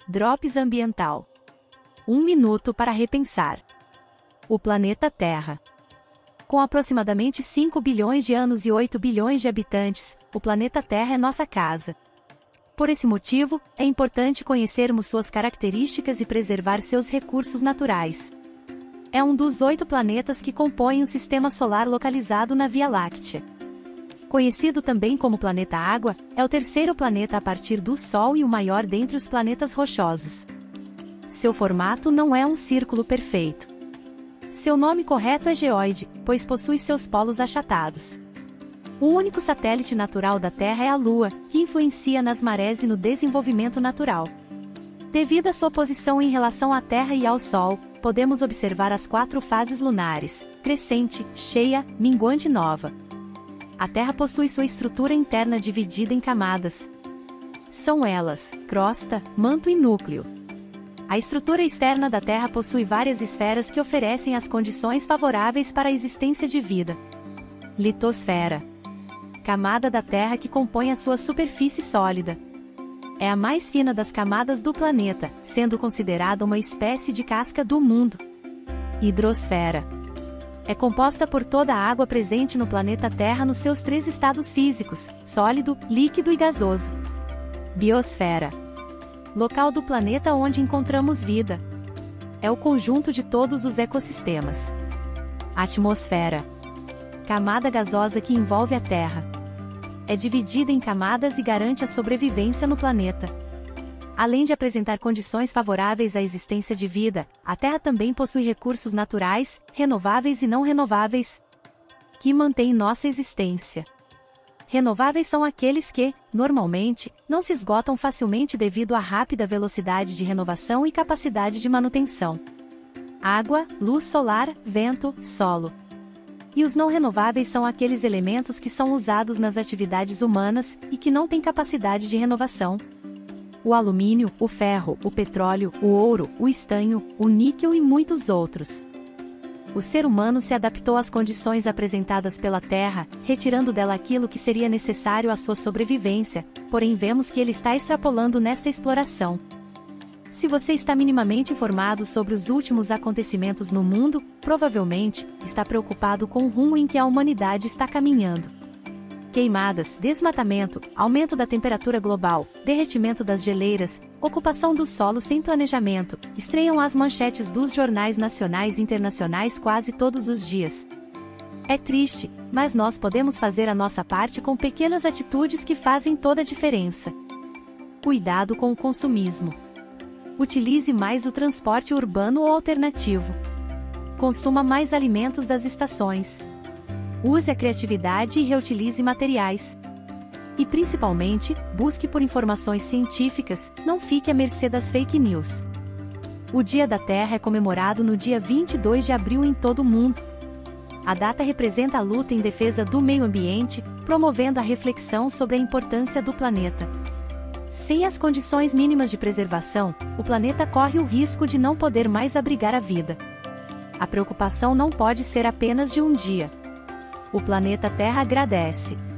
Drops ambiental. 1 minuto para repensar. O planeta Terra. Com aproximadamente 5 bilhões de anos e 8 bilhões de habitantes, o planeta Terra é nossa casa. Por esse motivo, é importante conhecermos suas características e preservar seus recursos naturais. É um dos 8 planetas que compõem o Sistema Solar localizado na Via Láctea. Conhecido também como planeta Água, é o terceiro planeta a partir do Sol e o maior dentre os planetas rochosos. Seu formato não é um círculo perfeito. Seu nome correto é geóide, pois possui seus polos achatados. O único satélite natural da Terra é a Lua, que influencia nas marés e no desenvolvimento natural. Devido à sua posição em relação à Terra e ao Sol, podemos observar as 4 fases lunares: crescente, cheia, minguante e nova. A Terra possui sua estrutura interna dividida em camadas. São elas: crosta, manto e núcleo. A estrutura externa da Terra possui várias esferas que oferecem as condições favoráveis para a existência de vida. Litosfera. Camada da Terra que compõe a sua superfície sólida. É a mais fina das camadas do planeta, sendo considerada uma espécie de casca do mundo. Hidrosfera. É composta por toda a água presente no planeta Terra nos seus 3 estados físicos: sólido, líquido e gasoso. Biosfera. Local do planeta onde encontramos vida. É o conjunto de todos os ecossistemas. Atmosfera. Camada gasosa que envolve a Terra. É dividida em camadas e garante a sobrevivência no planeta. Além de apresentar condições favoráveis à existência de vida, a Terra também possui recursos naturais, renováveis e não renováveis, que mantêm nossa existência. Renováveis são aqueles que, normalmente, não se esgotam facilmente devido à rápida velocidade de renovação e capacidade de manutenção. Água, luz solar, vento, solo. E os não renováveis são aqueles elementos que são usados nas atividades humanas e que não têm capacidade de renovação. O alumínio, o ferro, o petróleo, o ouro, o estanho, o níquel e muitos outros. O ser humano se adaptou às condições apresentadas pela Terra, retirando dela aquilo que seria necessário à sua sobrevivência, porém vemos que ele está extrapolando nesta exploração. Se você está minimamente informado sobre os últimos acontecimentos no mundo, provavelmente está preocupado com o rumo em que a humanidade está caminhando. Queimadas, desmatamento, aumento da temperatura global, derretimento das geleiras, ocupação do solo sem planejamento, estreiam as manchetes dos jornais nacionais e internacionais quase todos os dias. É triste, mas nós podemos fazer a nossa parte com pequenas atitudes que fazem toda a diferença. Cuidado com o consumismo. Utilize mais o transporte urbano ou alternativo. Consuma mais alimentos das estações. Use a criatividade e reutilize materiais. E principalmente, busque por informações científicas, não fique à mercê das fake news. O Dia da Terra é comemorado no dia 22 de abril em todo o mundo. A data representa a luta em defesa do meio ambiente, promovendo a reflexão sobre a importância do planeta. Sem as condições mínimas de preservação, o planeta corre o risco de não poder mais abrigar a vida. A preocupação não pode ser apenas de um dia. O planeta Terra agradece.